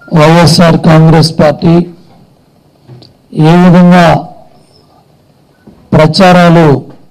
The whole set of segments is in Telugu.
వైఎస్ఆర్ కాంగ్రెస్ పార్టీ ఏ విధంగా ప్రచారాలు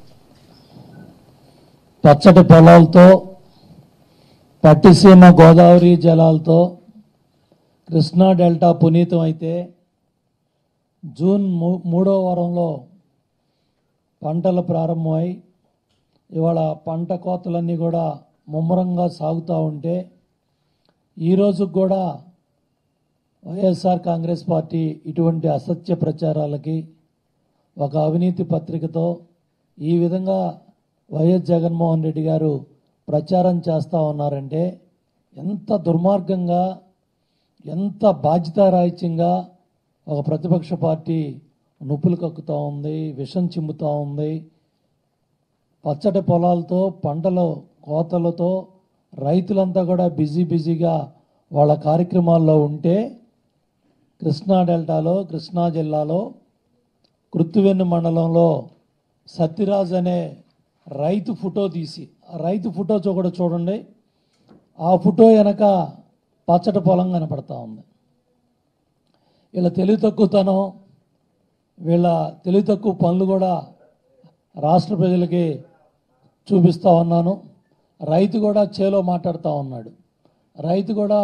పచ్చటి పొలాలతో పట్టిసీమ గోదావరి జలాలతో కృష్ణా డెల్టా పునీతం అయితే జూన్ 3వ వారంలో పంటలు ప్రారంభమై ఇవాళ పంట కోతలన్నీ కూడా ముమ్మరంగా సాగుతూ ఉంటే ఈరోజు కూడా వైఎస్ఆర్ కాంగ్రెస్ పార్టీ ఇటువంటి అసత్య ప్రచారాలకి ఒక అవినీతి పత్రికతో ఈ విధంగా వైఎస్ జగన్మోహన్ రెడ్డి గారు ప్రచారం చేస్తూ ఉన్నారంటే ఎంత దుర్మార్గంగా ఎంత బాధ్యతారాహిత్యంగా ఒక ప్రతిపక్ష పార్టీ నొప్పులు కక్కుతూ ఉంది, విషం చిమ్ముతూ ఉంది. పచ్చటి పొలాలతో పంటల కోతలతో రైతులంతా కూడా బిజీగా వాళ్ళ కార్యక్రమాల్లో ఉంటే కృష్ణా డెల్టాలో కృష్ణా జిల్లాలో కృత్తివెన్ను మండలంలో సత్యరాజ్ అనే రైతు ఫోటో తీసి ఆ రైతు ఫోటో కూడా చూడండి. ఆ ఫోటో వెనక పచ్చటి పొలం కనపడతా ఉంది. వీళ్ళ తెలివి తక్కువతనం, వీళ్ళ తెలివి తక్కువ పనులు కూడా రాష్ట్ర ప్రజలకి చూపిస్తూ ఉన్నాను. రైతు కూడా చేలో మాట్లాడుతూ ఉన్నాడు. రైతు కూడా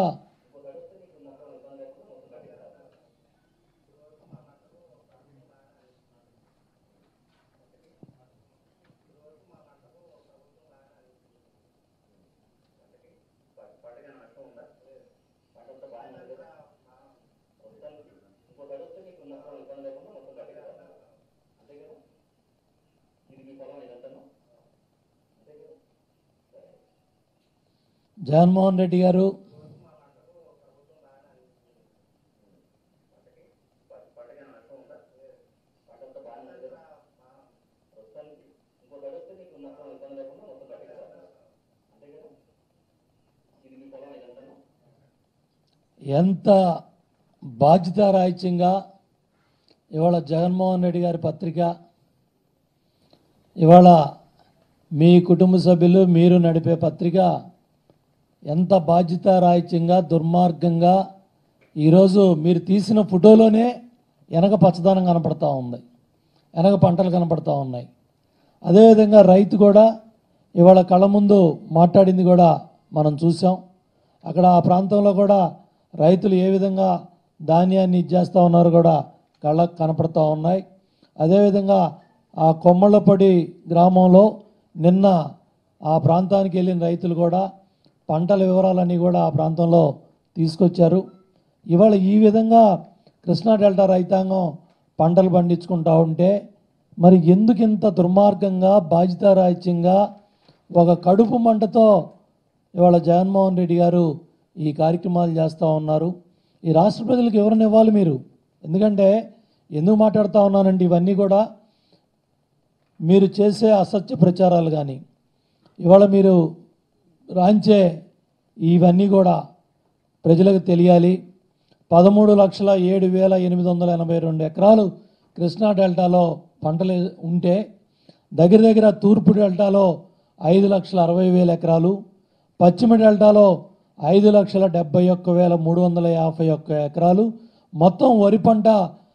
జగన్మోహన్ రెడ్డి గారు ఎంత బాధ్యతారాహిత్యంగా ఇవాళ జగన్మోహన్ రెడ్డి గారి పత్రిక, ఇవాళ మీ కుటుంబ సభ్యులు మీరు నడిపే పత్రిక ఎంత బాధ్యతారాహిత్యంగా దుర్మార్గంగా ఈరోజు మీరు తీసిన ఫోటోలోనే వెనక పచ్చదనం కనపడతా ఉంది, వెనక పంటలు కనపడతా ఉన్నాయి. అదేవిధంగా రైతు కూడా ఇవాళ కళ్ళ ముందు మాట్లాడింది కూడా మనం చూసాం. అక్కడ ఆ ప్రాంతంలో కూడా రైతులు ఏ విధంగా ధాన్యాన్ని ఇచ్చేస్తూ ఉన్నారు కూడా కళ్ళకు కనపడతా ఉన్నాయి. అదేవిధంగా ఆ కొమ్మళ్ళపడి గ్రామంలో నిన్న ఆ ప్రాంతానికి వెళ్ళిన రైతులు కూడా పంటల వివరాలన్నీ కూడా ఆ ప్రాంతంలో తీసుకొచ్చారు. ఇవాళ ఈ విధంగా కృష్ణా డెల్టా రైతాంగం పంటలు పండించుకుంటూ ఉంటే మరి ఎందుకు ఇంత దుర్మార్గంగా బాధ్యతారాహిత్యంగా ఒక కడుపు మంటతో ఇవాళ జగన్మోహన్ రెడ్డి గారు ఈ కార్యక్రమాలు చేస్తూ ఉన్నారు? ఈ రాష్ట్ర ప్రజలకు ఎవరిని ఇవ్వాలి మీరు? ఎందుకంటే ఎందుకు మాట్లాడుతూ ఉన్నానంటే ఇవన్నీ కూడా మీరు చేసే అసత్య ప్రచారాలు కానీ ఇవాళ మీరు రాంచే ఇవన్నీ కూడా ప్రజలకు తెలియాలి. 13,07,882 ఎకరాలు కృష్ణా డెల్టాలో పంటలు ఉంటే దగ్గర తూర్పు డెల్టాలో 5,60,000 ఎకరాలు, పశ్చిమ డెల్టాలో 5,71,351 ఎకరాలు, మొత్తం వరి పంట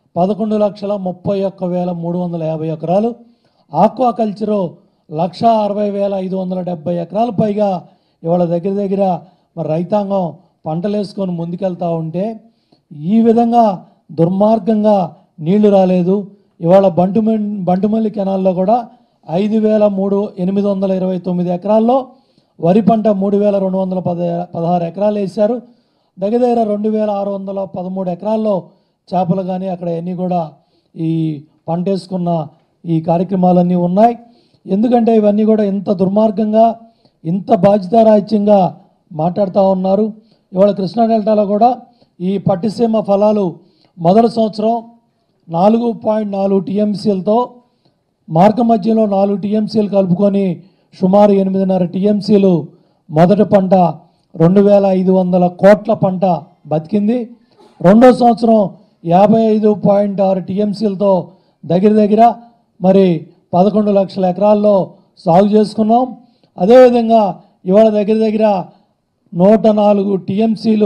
11,31,350 ఎకరాలు, ఆక్వాకల్చరు 1,60,570 ఎకరాలు పైగా ఇవాళ దగ్గర మరి రైతాంగం పంటలు వేసుకొని ముందుకెళ్తూ ఉంటే ఈ విధంగా దుర్మార్గంగా నీళ్లు రాలేదు. ఇవాళ బంటుమల్లి కెనాల్లో కూడా 5,829 ఎకరాల్లో వరి పంట 3,216 ఎకరాలు వేశారు. దగ్గర 2,613 ఎకరాల్లో చేపలు కానీ అక్కడ అన్నీ కూడా ఈ పంట వేసుకున్న ఈ కార్యక్రమాలన్నీ ఉన్నాయి. ఎందుకంటే ఇవన్నీ కూడా ఇంత దుర్మార్గంగా ఇంత బాధ్యతారాహిత్యంగా మాట్లాడుతూ ఉన్నారు. ఇవాళ కృష్ణా డెల్టాలో కూడా ఈ పట్టిసీమ ఫలాలు మొదటి సంవత్సరం 4.4 టీఎంసీలతో మార్గ మధ్యలో 4 టీఎంసీలు కలుపుకొని సుమారు 8.5 టీఎంసీలు మొదటి పంట 2,500 కోట్ల పంట బతికింది. రెండో సంవత్సరం 55.6 టీఎంసీలతో దగ్గర మరి 11 లక్షల ఎకరాల్లో సాగు చేసుకున్నాం. అదేవిధంగా ఇవాళ దగ్గర 104 టీఎంసీలు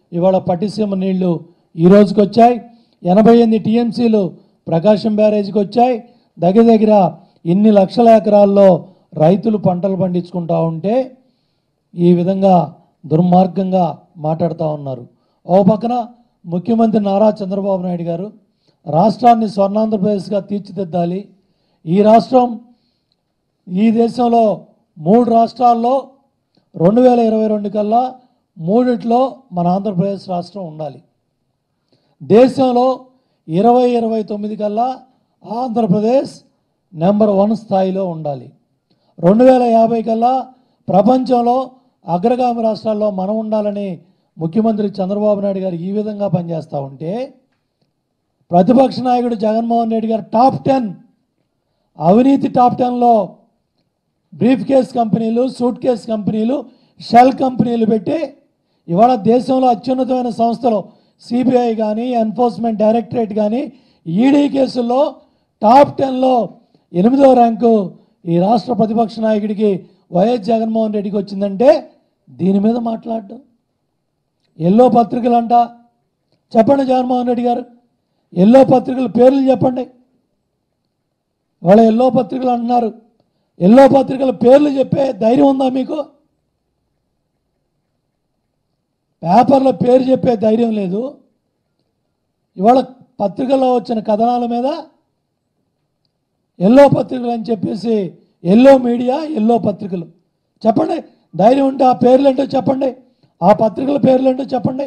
ఇవాళ పట్టిసీమ నీళ్లు ఈ రోజుకి వచ్చాయి. 88 టీఎంసీలు ప్రకాశం బ్యారేజీకి వచ్చాయి. దగ్గర దగ్గర ఇన్ని లక్షల ఎకరాల్లో రైతులు పంటలు పండించుకుంటా ఉంటే ఈ విధంగా దుర్మార్గంగా మాట్లాడుతూ ఉన్నారు. ఓ పక్కన ముఖ్యమంత్రి నారా చంద్రబాబు నాయుడు గారు రాష్ట్రాన్ని స్వర్ణాంధ్రప్రదేశ్గా తీర్చిదిద్దాలి, ఈ రాష్ట్రం ఈ దేశంలో 3 రాష్ట్రాల్లో 2022 కల్లా 3ట్లో మన ఆంధ్రప్రదేశ్ రాష్ట్రం ఉండాలి, దేశంలో 2029 కల్లా ఆంధ్రప్రదేశ్ నెంబర్ 1 స్థాయిలో ఉండాలి, 2050 కల్లా ప్రపంచంలో అగ్రగామి రాష్ట్రాల్లో మనం ఉండాలని ముఖ్యమంత్రి చంద్రబాబు నాయుడు గారు ఈ విధంగా పనిచేస్తూ ఉంటే ప్రతిపక్ష నాయకుడు జగన్మోహన్ రెడ్డి గారు టాప్ 10 అవినీతి టాప్ 10లో బ్రీఫ్ కేస్ కంపెనీలు, సూట్ కేస్ కంపెనీలు, షెల్ కంపెనీలు పెట్టి ఇవాళ దేశంలో అత్యున్నతమైన సంస్థలు సిబిఐ కానీ, ఎన్ఫోర్స్మెంట్ డైరెక్టరేట్ కానీ, ఈడీ కేసుల్లో టాప్ 10లో 8వ ర్యాంకు ఈ రాష్ట్ర ప్రతిపక్ష నాయకుడికి వైఎస్ జగన్మోహన్ రెడ్డికి వచ్చిందంటే దీని మీద మాట్లాడడం ఎల్లో పత్రికలు అంట. చెప్పండి జగన్మోహన్ రెడ్డి గారు, ఎల్లో పత్రికల పేర్లు చెప్పండి. వాళ్ళ ఎల్లో పత్రికలు అంటున్నారు, ఎల్లో పత్రికల పేర్లు చెప్పే ధైర్యం ఉందా మీకు? పేపర్ల పేరు చెప్పే ధైర్యం లేదు. ఇవాళ పత్రికల్లో వచ్చిన కథనాల మీద ఎల్లో పత్రికలు అని చెప్పేసి ఎల్లో మీడియా, ఎల్లో పత్రికలు చెప్పండి. ధైర్యం ఉంటే ఆ పేర్లు ఏంటో చెప్పండి, ఆ పత్రికల పేర్లు ఏంటో చెప్పండి.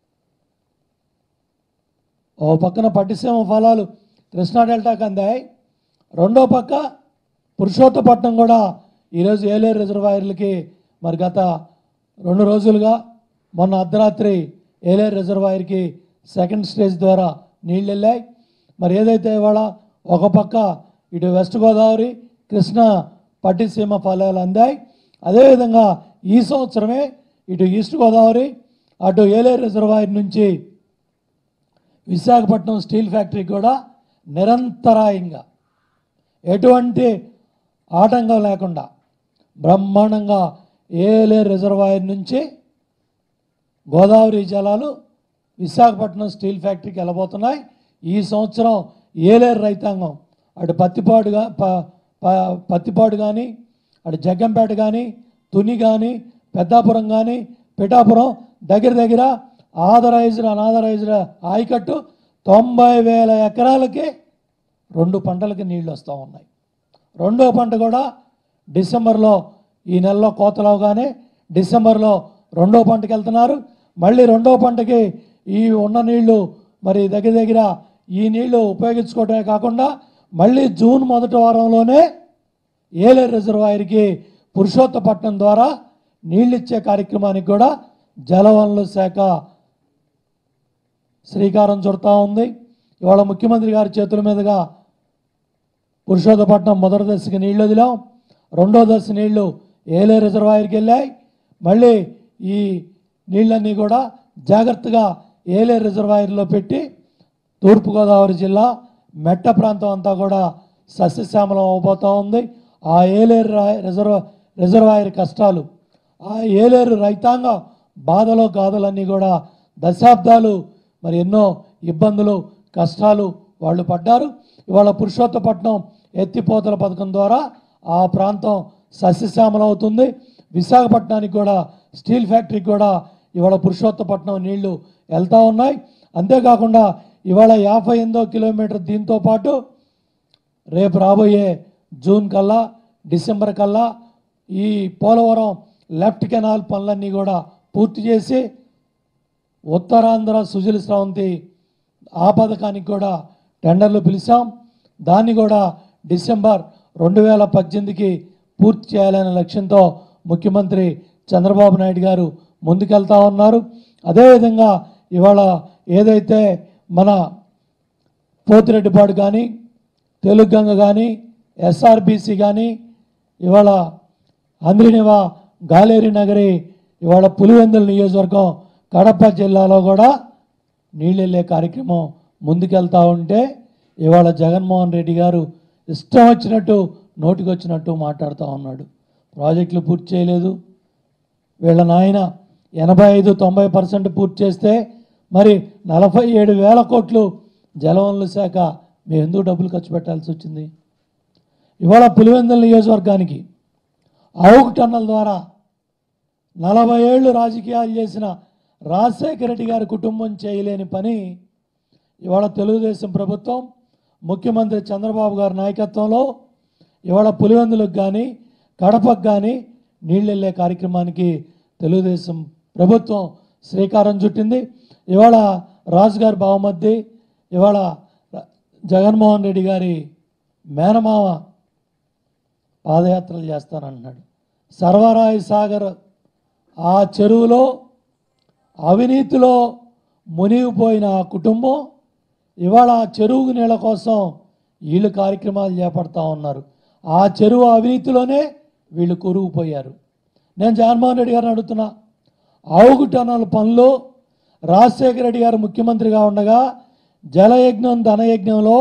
ఓ పక్కన పట్టిసీమ ఫలాలు కృష్ణా డెల్టాకు అందాయి, రెండో పక్క పురుషోత్తపట్నం కూడా ఈరోజు ఏలేరు రిజర్వాయర్లకి మరి గత 2 రోజులుగా మొన్న అర్ధరాత్రి ఏలేరు రిజర్వాయర్కి సెకండ్ స్టేజ్ ద్వారా నీళ్ళు వెళ్ళాయి. మరి ఏదైతే ఇవాళ ఒక పక్క ఇటు వెస్ట్ గోదావరి, కృష్ణా పట్టిసీమ ఫలాలు అందాయి, అదేవిధంగా ఈ సంవత్సరమే ఇటు ఈస్ట్ గోదావరి, అటు ఏలేరు రిజర్వాయర్ నుంచి విశాఖపట్నం స్టీల్ ఫ్యాక్టరీకి కూడా నిరంతరాయంగా ఎటువంటి ఆటంకం లేకుండా బ్రహ్మాండంగా ఏలేరు రిజర్వాయర్ నుంచి గోదావరి జలాలు విశాఖపట్నం స్టీల్ ఫ్యాక్టరీకి వెళ్ళబోతున్నాయి. ఈ సంవత్సరం ఏలేరు రైతాంగం అటు పత్తిపాడు కానీ, అటు జగ్గంపేట కానీ, తుని కానీ, పెద్దాపురం కానీ, పిఠాపురం దగ్గర దగ్గర ఆథరైజ్డ్ అనాథరైజ్డ్ ఆయకట్టు 90,000 ఎకరాలకి 2 పంటలకి నీళ్లు వస్తూ ఉన్నాయి. రెండో పంట కూడా డిసెంబర్లో, ఈ నెలలో కోతలవగానే డిసెంబర్లో రెండో పంటకి వెళ్తున్నారు. మళ్ళీ రెండో పంటకి ఈ ఉన్న నీళ్లు మరి దగ్గర దగ్గర ఈ నీళ్లు ఉపయోగించుకోవడమే కాకుండా మళ్ళీ జూన్ మొదటి వారంలోనే ఏలేరు రిజర్వాయర్కి పురుషోత్తపట్నం ద్వారా నీళ్ళిచ్చే కార్యక్రమానికి కూడా జలవనరుల శాఖ శ్రీకారం చుడతా ఉంది. ఇవాళ ముఖ్యమంత్రి గారి చేతుల మీదుగా పురుషోత్తపట్నం మొదటి దశకి నీళ్లు వదిలాం, రెండో దశ నీళ్లు ఏలేరు రిజర్వాయర్కి వెళ్ళాయి. మళ్ళీ ఈ నీళ్ళన్నీ కూడా జాగ్రత్తగా ఏలేరు రిజర్వాయర్లో పెట్టి తూర్పుగోదావరి జిల్లా మెట్ట ప్రాంతం అంతా కూడా సస్యశ్యామలం అవబోతూ ఉంది. ఆ ఏలేరు రిజర్వాయర్ కష్టాలు, ఆ ఏలేరు రైతాంగ బాధలో గాథలన్నీ కూడా దశాబ్దాలు మరి ఎన్నో ఇబ్బందులు కష్టాలు వాళ్ళు పడ్డారు. ఇవాళ పురుషోత్తపట్నం ఎత్తిపోతల పథకం ద్వారా ఆ ప్రాంతం సస్యశ్యామలం అవుతుంది. విశాఖపట్నానికి కూడా స్టీల్ ఫ్యాక్టరీకి కూడా ఇవాళ పురుషోత్తపట్నం నీళ్లు వెళ్తూ ఉన్నాయి. అంతేకాకుండా ఇవాళ 58వ కిలోమీటర్ దీంతో పాటు రేపు రాబోయే జూన్ కల్లా, డిసెంబర్ కల్లా ఈ పోలవరం లెఫ్ట్ కెనాల్ పనులన్నీ కూడా పూర్తి చేసి ఉత్తరాంధ్ర సుజల స్రవంతి ఆ పథకానికి కూడా టెండర్లు పిలిచాం. దాన్ని కూడా డిసెంబర్ 2018కి పూర్తి చేయాలనే లక్ష్యంతో ముఖ్యమంత్రి చంద్రబాబు నాయుడు గారు ముందుకెళ్తా ఉన్నారు. అదేవిధంగా ఇవాళ ఏదైతే మన పోతిరెడ్డిపాడు కానీ, తెలుగంగ కానీ, ఎస్ఆర్బీసీ కానీ, ఇవాళ అంద్రినివా గాలేరి నగరి, ఇవాళ పులివెందుల నియోజకవర్గం కడప జిల్లాలో కూడా నీళ్ళు వెళ్ళే కార్యక్రమం ముందుకెళ్తా ఉంటే ఇవాళ జగన్మోహన్ రెడ్డి గారు ఇష్టం వచ్చినట్టు నోటికొచ్చినట్టు మాట్లాడుతూ ఉన్నాడు. ప్రాజెక్టులు పూర్తి చేయలేదు, వీళ్ళ నాయన 85-90% పూర్తి చేస్తే మరి 47,000 కోట్లు జలవనరుల శాఖ మేము ఎందుకు డబ్బులు ఖర్చు పెట్టాల్సి వచ్చింది? ఇవాళ పులివెందుల నియోజకవర్గానికి అవుకు టన్నల్ ద్వారా 40 ఏళ్ళు రాజకీయాలు చేసిన రాజశేఖర రెడ్డి గారి కుటుంబం చేయలేని పని ఇవాళ తెలుగుదేశం ప్రభుత్వం ముఖ్యమంత్రి చంద్రబాబు గారి నాయకత్వంలో ఇవాళ పులివెందులకు కానీ కడపకు కానీ నీళ్ళు వెళ్ళే కార్యక్రమానికి తెలుగుదేశం ప్రభుత్వం శ్రీకారం చుట్టింది. ఇవాళ రాజుగారి బావమద్ది ఇవాళ జగన్మోహన్ రెడ్డి గారి మేనమామ పాదయాత్రలు చేస్తానంటున్నాడు. సర్వరాయి సాగర్ ఆ చెరువులో అవినీతిలో మునిగిపోయిన ఆ కుటుంబం ఇవాళ ఆ చెరువు నీళ్ళ కోసం వీళ్ళు కార్యక్రమాలు చేపడతా ఉన్నారు. ఆ చెరువు అవినీతిలోనే వీళ్ళు కూరుకుపోయారు. నేను జగన్మోహన్ రెడ్డి గారిని అడుగుతున్నా, అవుగు టన్నల్ పనులు రాజశేఖర రెడ్డి గారు ముఖ్యమంత్రిగా ఉండగా జలయజ్ఞం ధనయజ్ఞంలో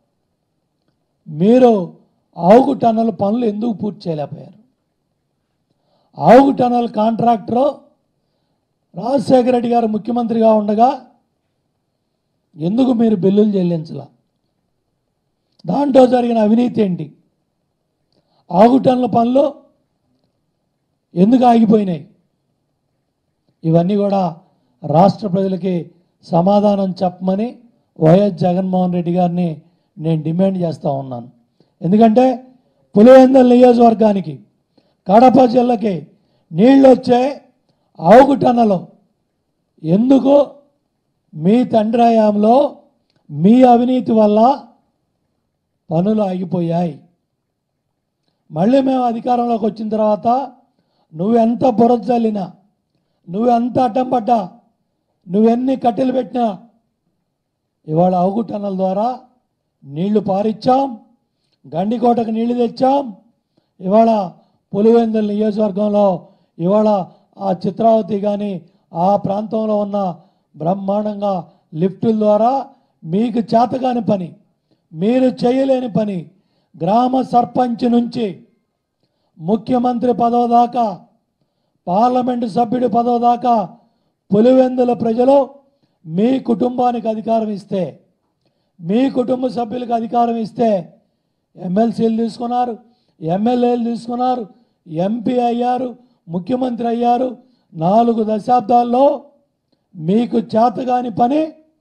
మీరు అవుగు టన్నల్ పనులు ఎందుకు పూర్తి చేయలేకపోయారు? అవుగు టన్నల్ కాంట్రాక్టర్ రాజశేఖర రెడ్డి గారు ముఖ్యమంత్రిగా ఉండగా ఎందుకు మీరు బిల్లులు చెల్లించాల? దాంట్లో జరిగిన అవినీతి ఏంటి? అవుగు టన్నల్ పనులు ఎందుకు ఆగిపోయినాయి? ఇవన్నీ కూడా రాష్ట్ర ప్రజలకి సమాధానం చెప్పమని వైఎస్ జగన్మోహన్ రెడ్డి గారిని నేను డిమాండ్ చేస్తూ ఉన్నాను. ఎందుకంటే పులివెందుల నియోజకవర్గానికి కడప జిల్లాకి నీళ్ళు వచ్చే అవుగు టన్నల్ ఎందుకు మీ తండ్రి హయాంలో మీ అవినీతి వల్ల పనులు ఆగిపోయాయి? మళ్ళీ మేము అధికారంలోకి వచ్చిన తర్వాత నువ్వెంత బురద చల్లినా, నువ్వెంత అడ్డం పడ్డా, నువ్వెన్ని కట్టెలు పెట్టినా ఇవాళ అవుగు టన్నల్ ద్వారా నీళ్లు పారిచ్చాం, గండికోటకు నీళ్లు తెచ్చాం. ఇవాళ పులివెందుల నియోజకవర్గంలో ఇవాళ ఆ చిత్రావతి కానీ ఆ ప్రాంతంలో ఉన్న బ్రహ్మాండంగా లిఫ్టుల ద్వారా మీకు చేతగాని పని, మీరు చేయలేని పని గ్రామ సర్పంచ్ నుంచి ముఖ్యమంత్రి పదవి దాకా, పార్లమెంటు సభ్యుడి పదవి దాకా పులివెందుల ప్రజలు మీ కుటుంబానికి అధికారం ఇస్తే, మీ కుటుంబ సభ్యులకు అధికారం ఇస్తే ఎమ్మెల్సీలు తీసుకున్నారు, ఎమ్మెల్యేలు తీసుకున్నారు, ఎంపీ అయ్యారు, ముఖ్యమంత్రి అయ్యారు. 4 దశాబ్దాల్లో మీకు చేతగాని పని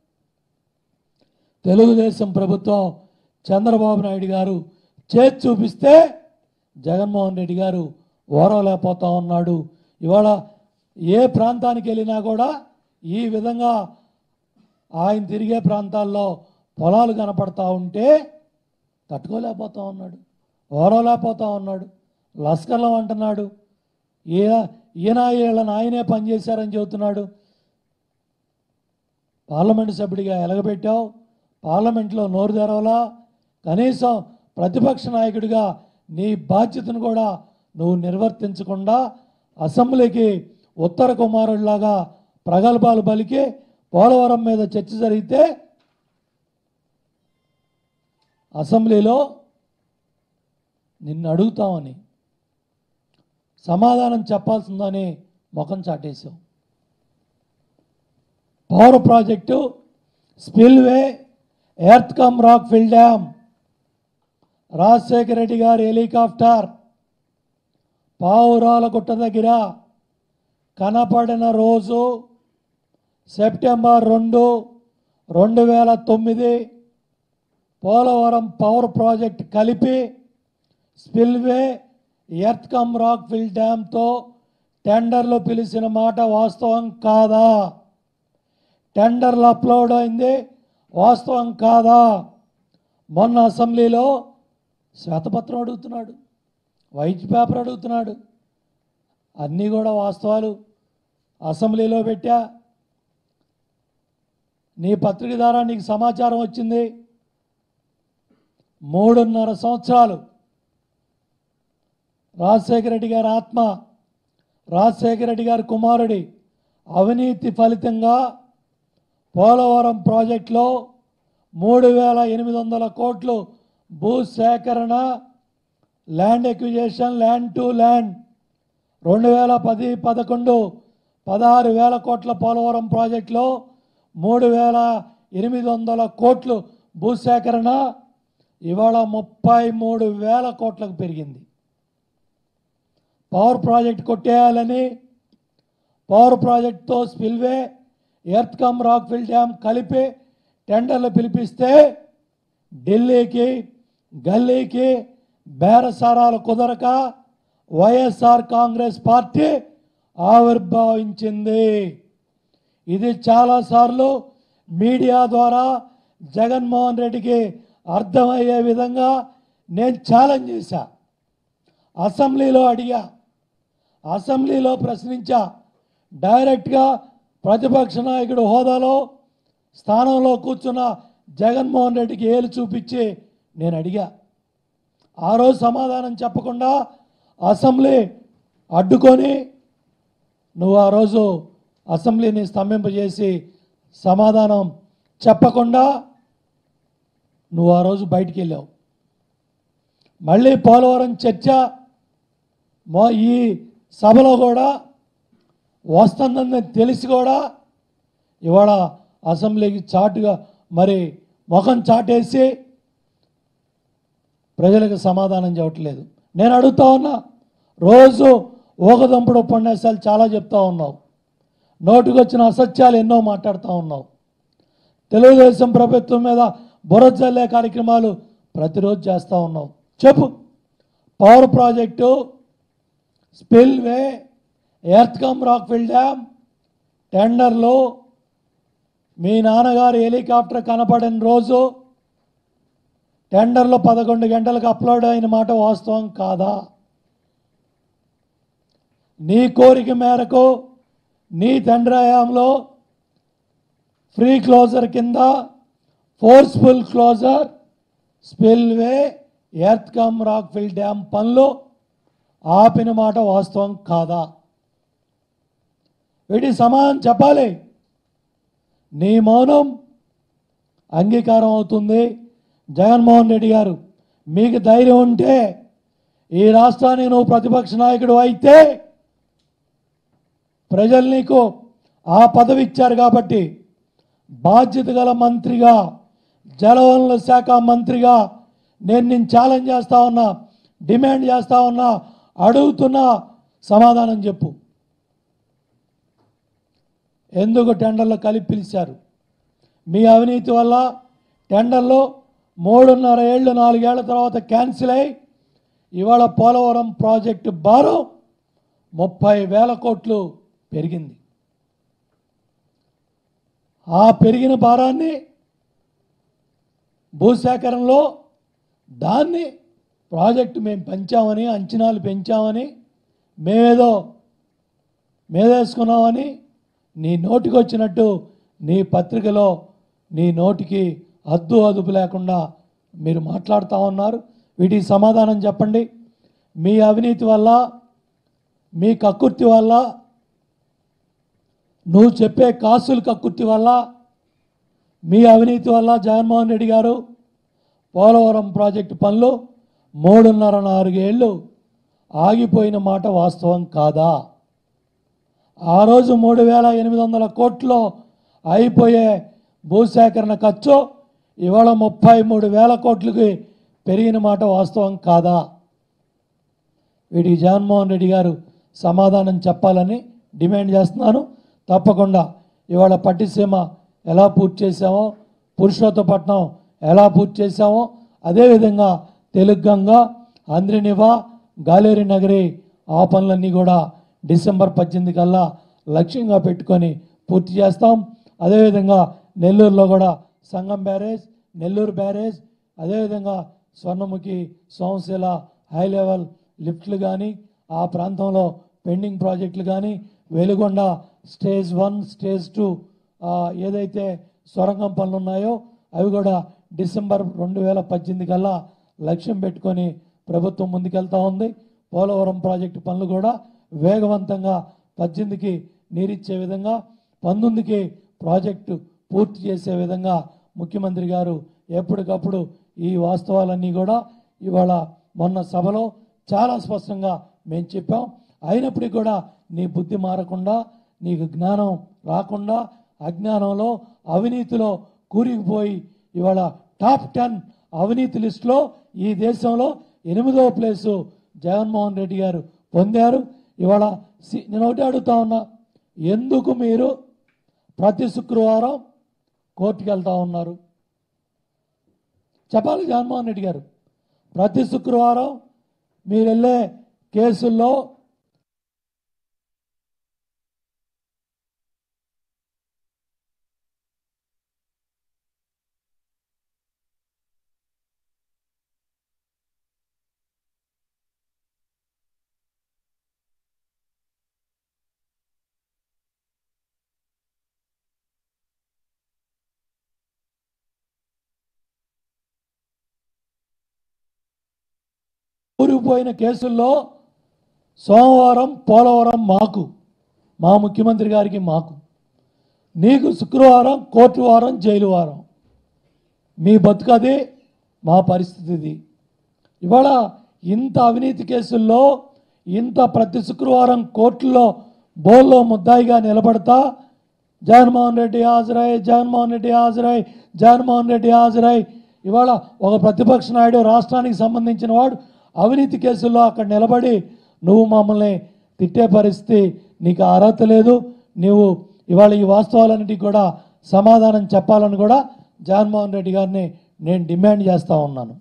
తెలుగుదేశం ప్రభుత్వం చంద్రబాబు నాయుడు గారు చేసి చూపిస్తే జగన్మోహన్ రెడ్డి గారు ఓరవలేకపోతా ఉన్నాడు. ఇవాళ ఏ ప్రాంతానికి వెళ్ళినా కూడా ఈ విధంగా ఆయన తిరిగే ప్రాంతాల్లో పొలాలు కనపడతా ఉంటే తట్టుకోలేకపోతా ఉన్నాడు, ఓరవలేకపోతా ఉన్నాడు. లస్కర్లం అంటున్నాడు, ఈయన వీళ్ళని ఆయనే పనిచేశారని చెబుతున్నాడు. పార్లమెంటు సభ్యుడిగా ఎలగబెట్టావు, పార్లమెంట్లో నోరు తెరవలా, కనీసం ప్రతిపక్ష నాయకుడిగా నీ బాధ్యతను కూడా నువ్వు నిర్వర్తించకుండా అసెంబ్లీకి ఉత్తర కుమారుడిలాగా ప్రగల్భాలు పలికి పోలవరం మీద చర్చ జరిగితే అసెంబ్లీలో నిన్ను అడుగుతామని సమాధానం చెప్పాల్సిందని ముఖం చాటేశావు. Power project, spillway, earth cum rock fill dam, Rajasekhara Reddy గారి హెలికాప్టర్ పావురాల గుట్ట దగ్గర కనపడిన రోజు సెప్టెంబర్ 2, 2009 పోలవరం పవర్ ప్రాజెక్ట్ కలిపి spillway, earth cum rock fill డ్యామ్తో టెండర్లు పిలిచిన మాట వాస్తవం కాదా? టెండర్లు అప్లోడ్ అయింది వాస్తవం కాదా? మొన్న అసెంబ్లీలో శ్వేతపత్రం అడుగుతున్నాడు, వైట్ పేపర్ అడుగుతున్నాడు, అన్నీ కూడా వాస్తవాలు అసెంబ్లీలో పెట్టా. నీ పత్రిక ద్వారా నీకు సమాచారం వచ్చింది. 3.5 సంవత్సరాలు రాజశేఖర రెడ్డి గారి ఆత్మ, రాజశేఖర రెడ్డి గారి కుమారుడి అవినీతి ఫలితంగా పోలవరం ప్రాజెక్టులో 3,800 కోట్లు భూసేకరణ, land acquisition, land to land 2010-11 16,000 కోట్ల పోలవరం ప్రాజెక్టులో 3,800 కోట్లు భూసేకరణ ఇవాళ 33,000 కోట్లకు పెరిగింది. పవర్ ప్రాజెక్ట్ కొట్టేయాలని పవర్ ప్రాజెక్టుతో spillway earth cum rockfill dam కలిపి టెండర్లు పిలిపిస్తే ఢిల్లీకి గల్లీకి బేరసారాలు కుదరక వైఎస్ఆర్ కాంగ్రెస్ పార్టీ ఆవిర్భవించింది. ఇది చాలాసార్లు మీడియా ద్వారా జగన్మోహన్ రెడ్డికి అర్థమయ్యే విధంగా నేను ఛాలెంజ్ చేశా, అసెంబ్లీలో అడిగా, అసెంబ్లీలో ప్రశ్నించా. డైరెక్ట్గా ప్రతిపక్ష నాయకుడు హోదాలో స్థానంలో కూర్చున్న జగన్మోహన్ రెడ్డికి ఏలు చూపించి నేను అడిగా. ఆ రోజు సమాధానం చెప్పకుండా అసెంబ్లీ అడ్డుకొని నువ్వు ఆ రోజు అసెంబ్లీని స్తంభింపజేసి సమాధానం చెప్పకుండా నువ్వు ఆ రోజు బయటికి వెళ్ళావు. మళ్ళీ పోలవరం చర్చ ఈ సభలో కూడా వస్తుందని తెలిసి కూడా ఇవాళ అసెంబ్లీకి చాటుగా మరి ముఖం చాటేసి ప్రజలకు సమాధానం చెప్పట్లేదు. నేను అడుగుతా ఉన్నా, రోజు ఊకదంపుడు ఉపన్యాసాలు చాలా చెప్తా ఉన్నావు, నోటికొచ్చిన అసత్యాలు ఎన్నో మాట్లాడుతూ ఉన్నావు, తెలుగుదేశం ప్రభుత్వం మీద బురద జల్లే కార్యక్రమాలు ప్రతిరోజు చేస్తూ ఉన్నావు. చెప్పు, power project, spillway, earth cum rockfill dam టెండర్లు మీ నాన్నగారు హెలికాప్టర్ కనపడిన రోజు టెండర్లు 11 గంటలకు అప్లోడ్ అయిన మాట వాస్తవం కాదా? నీ కోరిక మేరకు నీ తండ్రి హయాంలో ఫ్రీ క్లోజర్ కింద forceful closure, spillway, earth cum rockfill dam పనులు ఆపిన మాట వాస్తవం కాదా? వీటి సమాధానం చెప్పాలి. నీ మౌనం అంగీకారం అవుతుంది. జగన్మోహన్ రెడ్డి గారు, మీకు ధైర్యం ఉంటే ఈ రాష్ట్రానికి నువ్వు ప్రతిపక్ష నాయకుడు అయితే ప్రజలు నీకు ఆ పదవి ఇచ్చారు కాబట్టి బాధ్యత గల మంత్రిగా, జలవనరుల శాఖ మంత్రిగా నేను ఛాలెంజ్ చేస్తా ఉన్నా, డిమాండ్ చేస్తా ఉన్నా, అడుగుతున్నా, సమాధానం చెప్పు. ఎందుకు టెండర్లు కలిపి పిలిచారు? మీ అవినీతి వల్ల టెండర్లు 3.5 ఏళ్ళు 4 ఏళ్ల తర్వాత క్యాన్సిల్ అయ్యి ఇవాళ పోలవరం ప్రాజెక్టు భారం 30,000 కోట్లు పెరిగింది. ఆ పెరిగిన భారాన్ని భూసేకరణలో దాన్ని ప్రాజెక్టు మేము పెంచామని, అంచనాలు పెంచామని, మేమేదో మేదేసుకున్నామని నీ నోటికి వచ్చినట్టు నీ పత్రికలో నీ నోటికి హద్దు అదుపు లేకుండా మీరు మాట్లాడుతూ ఉన్నారు. వీటికి సమాధానం చెప్పండి. మీ అవినీతి వల్ల, మీ కక్కుర్తి వల్ల, నువ్వు చెప్పే కాసుల కక్కుర్తి వల్ల, మీ అవినీతి వల్ల జగన్మోహన్ రెడ్డి గారు పోలవరం ప్రాజెక్టు పనులు 3.5-4 ఏళ్ళు ఆగిపోయిన మాట వాస్తవం కాదా? ఆ రోజు 3,800 కోట్లు అయిపోయే భూసేకరణ ఖర్చు ఇవాళ 33,000 కోట్లకి పెరిగిన మాట వాస్తవం కాదా? వీటికి జగన్మోహన్ రెడ్డి గారు సమాధానం చెప్పాలని డిమాండ్ చేస్తున్నాను. తప్పకుండా ఇవాళ పట్టిసీమ ఎలా పూర్తి చేశామో, పురుషోత్తపట్నం ఎలా పూర్తి చేశామో, అదేవిధంగా తెలుగంగా, అంద్రినివా, గాలేరి నగరి ఆ పనులన్నీ కూడా డిసెంబర్ 18 కల్లా లక్ష్యంగా పెట్టుకొని పూర్తి చేస్తాం. అదేవిధంగా నెల్లూరులో కూడా సంగం బ్యారేజ్, నెల్లూరు బ్యారేజ్, అదేవిధంగా స్వర్ణముఖి, సోమశిల హై లెవెల్ లిఫ్ట్లు కానీ, ఆ ప్రాంతంలో పెండింగ్ ప్రాజెక్టులు కానీ, వెలుగొండ స్టేజ్ 1, స్టేజ్ 2 ఏదైతే సొరంగం పనులు ఉన్నాయో అవి కూడా డిసెంబర్ 2018 కల్లా లక్ష్యం పెట్టుకొని ప్రభుత్వం ముందుకెళ్తా ఉంది. పోలవరం ప్రాజెక్టు పనులు కూడా వేగవంతంగా 18కి నీరిచ్చే విధంగా, 19కి ప్రాజెక్టు పూర్తి చేసే విధంగా ముఖ్యమంత్రి గారు ఎప్పటికప్పుడు ఈ వాస్తవాలన్నీ కూడా ఇవాళ మొన్న సభలో చాలా స్పష్టంగా మేము చెప్పాం. అయినప్పటికీ కూడా నీ బుద్ధి మారకుండా నీకు జ్ఞానం రాకుండా అజ్ఞానంలో అవినీతిలో కూరుకుపోయి ఇవాళ టాప్ 10 అవినీతి లిస్టులో ఈ దేశంలో 8వ ప్లేసు జగన్మోహన్ రెడ్డి గారు పొందారు. ఇవాళ నేను ఒకటి అడుగుతా ఉన్నా, ఎందుకు మీరు ప్రతి శుక్రవారం కోర్టుకు వెళ్తా ఉన్నారు? చెప్పాలి జగన్మోహన్ రెడ్డి గారు. ప్రతి శుక్రవారం మీరు వెళ్ళే కేసుల్లో ఊరిపోయిన కేసుల్లో సోమవారం పోలవరం మాకు, మా ముఖ్యమంత్రి గారికి మాకు, నీకు శుక్రవారం కోర్టు వారం జైలు వారం. మీ బతుకది, మా పరిస్థితి ఇది. ఇవాళ ఇంత అవినీతి కేసుల్లో ఇంత ప్రతి శుక్రవారం కోర్టులో బోల్లో ముద్దాయిగా నిలబడతా జగన్మోహన్ రెడ్డి హాజరై, జగన్మోహన్ రెడ్డి హాజరై, జగన్మోహన్ రెడ్డి హాజరై. ఇవాళ ఒక ప్రతిపక్ష నాయుడు రాష్ట్రానికి సంబంధించిన వాడు అవినీతి కేసుల్లో అక్కడ నిలబడి నువ్వు మమ్మల్ని తిట్టే పరిస్థితి, నీకు అర్హత లేదు. నువ్వు ఇవాళ ఈ వాస్తవాలన్నిటికీ కూడా సమాధానం చెప్పాలని కూడా జగన్మోహన్ రెడ్డి గారిని నేను డిమాండ్ చేస్తూ ఉన్నాను.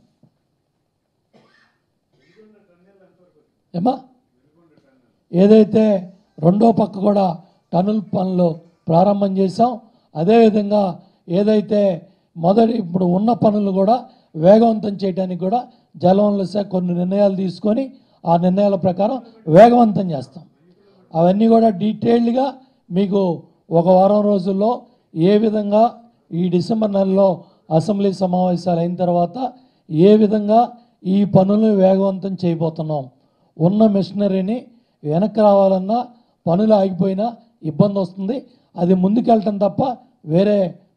ఏమా ఏదైతే రెండో పక్క కూడా టన్నుల పనులు ప్రారంభం చేశాం, అదేవిధంగా ఏదైతే ఇప్పుడు ఉన్న పనులు కూడా వేగవంతం చేయడానికి కూడా జలవనరుల శాఖ కొన్ని నిర్ణయాలు తీసుకొని ఆ నిర్ణయాల ప్రకారం వేగవంతం చేస్తాం. అవన్నీ కూడా డీటెయిల్డ్గా మీకు ఒక వారం రోజుల్లో ఏ విధంగా ఈ డిసెంబర్ నెలలో అసెంబ్లీ సమావేశాలు అయిన తర్వాత ఏ విధంగా ఈ పనులను వేగవంతం చేయబోతున్నాం. ఉన్న మిషనరీని వెనక్కి రావాలన్నా పనులు ఆగిపోయినా ఇబ్బంది వస్తుంది. అది ముందుకెళ్ళటం తప్ప వేరే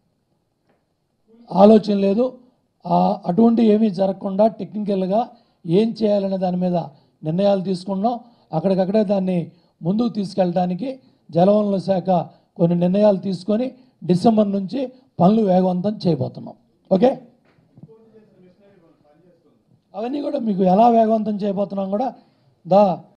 ఆలోచన లేదు. అటువంటి ఏమీ జరగకుండా టెక్నికల్గా ఏం చేయాలనే దాని మీద నిర్ణయాలు తీసుకున్నాం. అక్కడికక్కడే దాన్ని ముందుకు తీసుకెళ్ళడానికి జలవనరుల శాఖ కొన్ని నిర్ణయాలు తీసుకొని డిసెంబర్ నుంచి పనులు వేగవంతం చేయబోతున్నాం. ఓకే, అవన్నీ కూడా మీకు ఎలా వేగవంతం చేయబోతున్నాం కూడా